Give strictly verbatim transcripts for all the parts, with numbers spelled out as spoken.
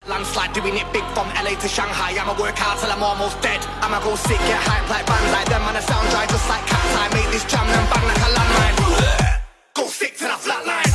Landslide doing it big from L A to Shanghai. I'ma work hard till I'm almost dead. I'ma go sick, get hype like bands like them. And I sound dry just like cats. I make this jam and bang like a landmine. Go sick to the flatline.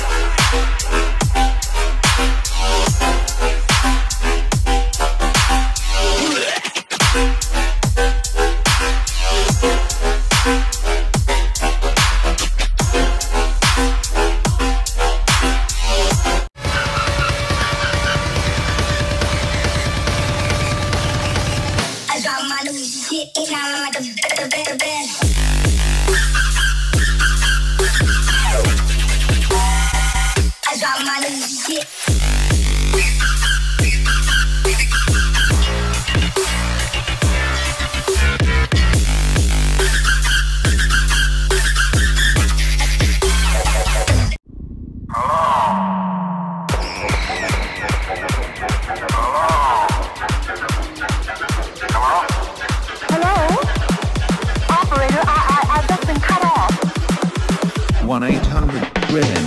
one eight hundred Brilliant.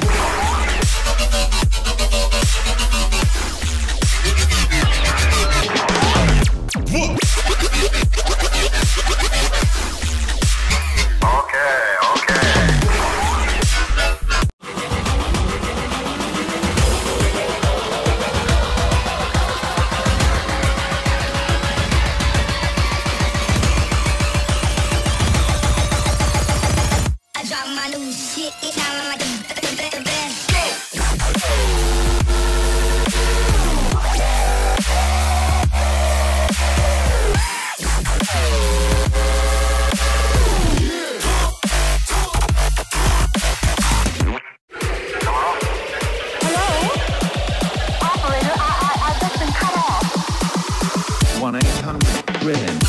one eight hundred Brilliant.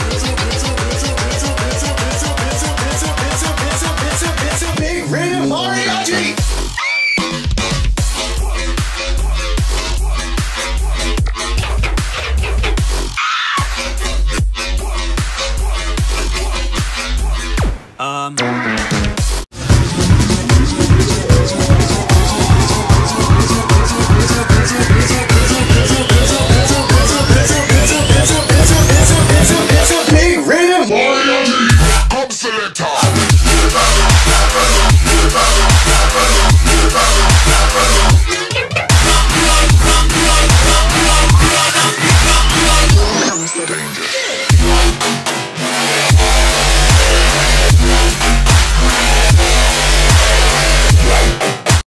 It's a big rhythm.